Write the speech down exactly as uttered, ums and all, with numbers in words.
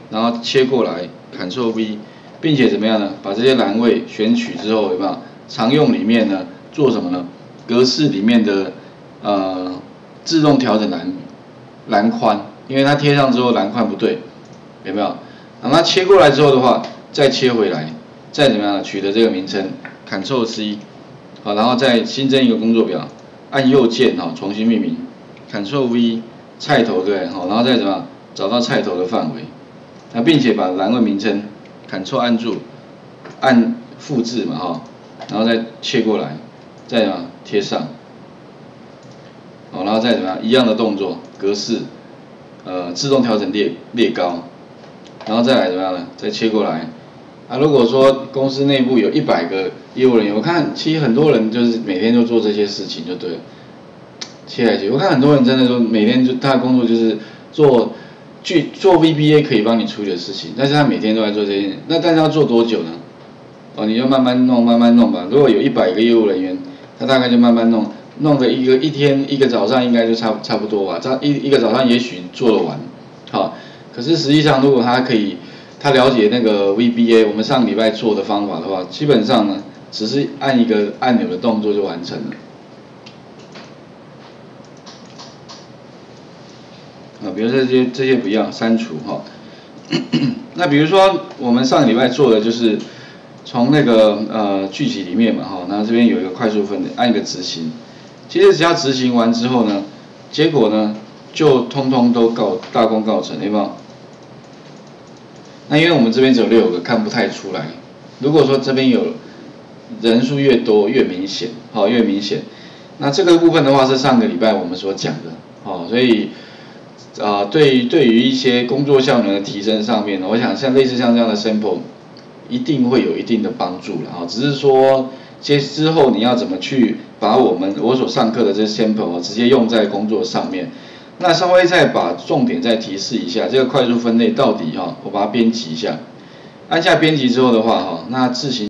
然后切过来 ，Ctrl V， 并且怎么样呢？把这些栏位选取之后，有没有？常用里面呢做什么呢？格式里面的呃自动调整栏栏宽，因为它贴上之后栏宽不对，有没有？然后它切过来之后的话，再切回来，再怎么样取得这个名称 ，Ctrl C， 好，然后再新增一个工作表，按右键哈重新命名 ，Ctrl V， 菜头对，好，然后再怎么样找到菜头的范围，那并且把栏位名称 Ctrl 按住，按复制嘛哈，然后再切过来，再怎么样贴上，好，然后再怎么样一样的动作格式，呃自动调整列列高。然后再来怎么样呢？再切过来。啊，如果说公司内部有一百个业务人员，我看其实很多人就是每天就做这些事情就对了，切来切。我看很多人真的说每天就他的工作就是做去做 V B A 可以帮你处理的事情，但是他每天都在做这些，那但是要做多久呢？哦，你就慢慢弄，慢慢弄吧。如果有一百个业务人员，他大概就慢慢弄，弄个一个一天一个早上应该就差差不多吧。这一一个早上也许做得完，好。可是实际上，如果他可以，他了解那个 V B A， 我们上礼拜做的方法的话，基本上呢，只是按一个按钮的动作就完成了。啊，比如说这些这些不要删除哈。那比如说我们上礼拜做的就是从那个呃剧集里面嘛哈，那这边有一个快速分类，按一个执行。其实只要执行完之后呢，结果呢就通通都告大功告成，有没有？那因为我们这边只有六个，看不太出来。如果说这边有人数越多越明显，好越明显。那这个部分的话是上个礼拜我们所讲的，好，所以啊、呃、对对于一些工作效能的提升上面呢，我想像类似像这样的 sample 一定会有一定的帮助了啊，只是说接之后你要怎么去把我们我所上课的这些 sample 直接用在工作上面。那稍微再把重点再提示一下，这个快速分类到底哈，我把它编辑一下，按下编辑之后的话哈，那自行